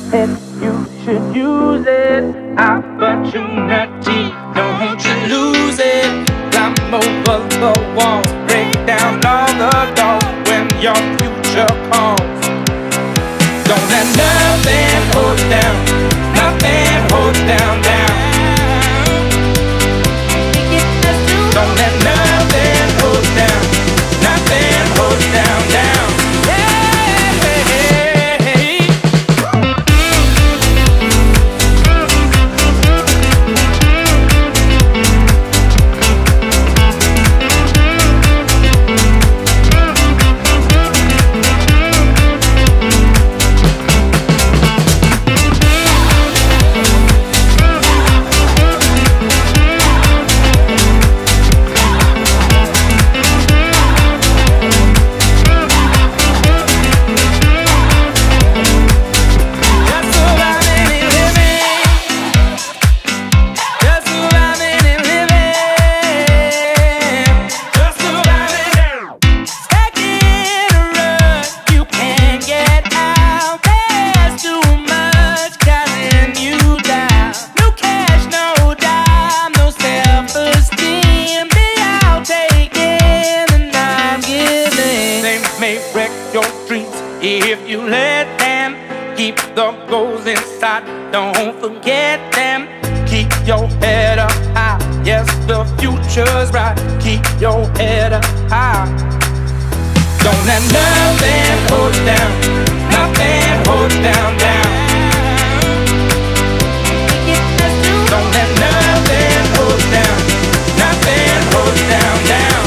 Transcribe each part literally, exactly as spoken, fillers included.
ahead, you should use it. Opportunity, don't you lose it. Climb over the walls, break down all the doors when your future calls. Don't let nothing hold down, nothing hold down, down. Don't let nothing hold down, nothing hold down, down. If you let them keep the goals inside, don't forget them. Keep your head up high, yes, the future's bright. Keep your head up high. Don't let nothing hold down, nothing hold down, down. Don't let nothing hold down, nothing hold down, down.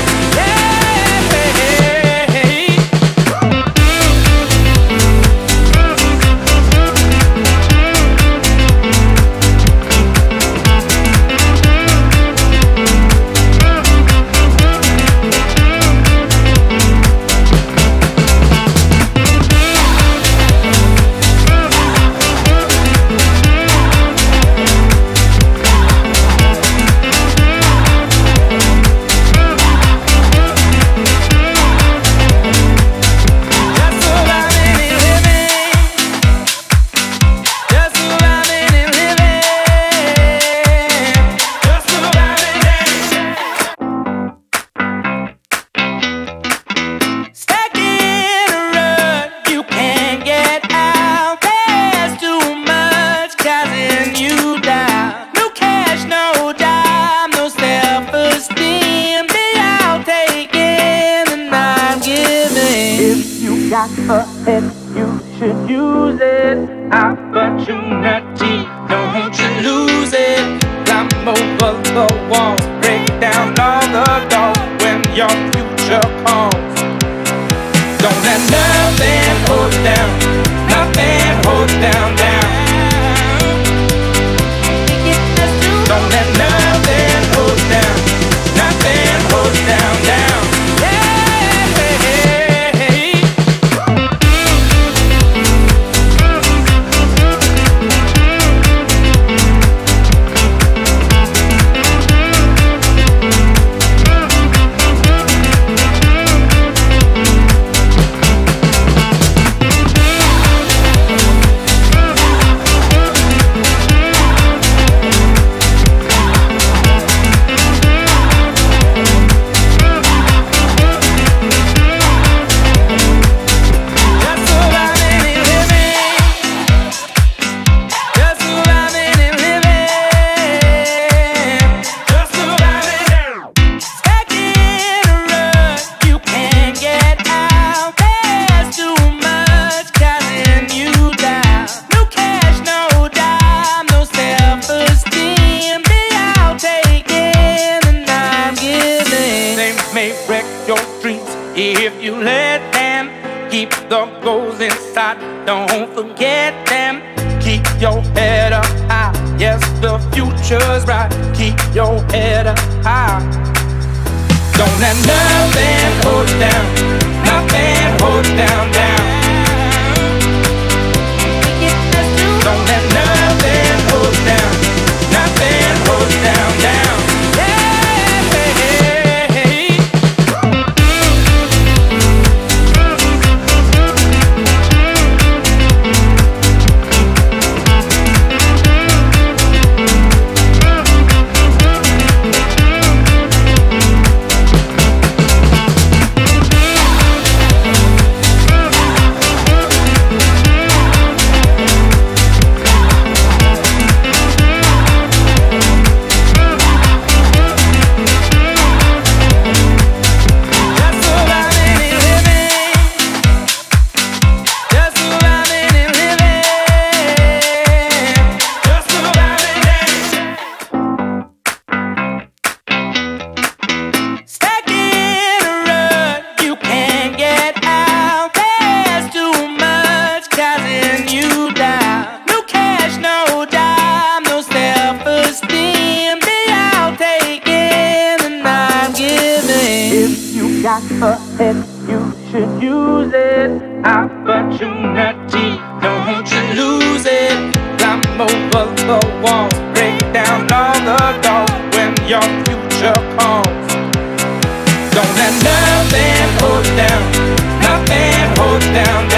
Ahead, you should use it. Opportunity, don't you lose it. Climb over the walls, break down all the doors when your future calls. Don't let nothing hold down, nothing hold down, down. Don't let nothing hold down, nothing hold down, down. If you let them keep the goals inside, don't forget them. Keep your head up high, yes, the future's bright. Keep your head up high. Don't let nothing hold down, nothing hold down, down. Don't let nothing hold down, nothing hold down, down. got ahead, you should use it. Opportunity, don't you lose it. Climb over the wall, break down all the doors when your future calls. Don't let nothing hold down, nothing hold down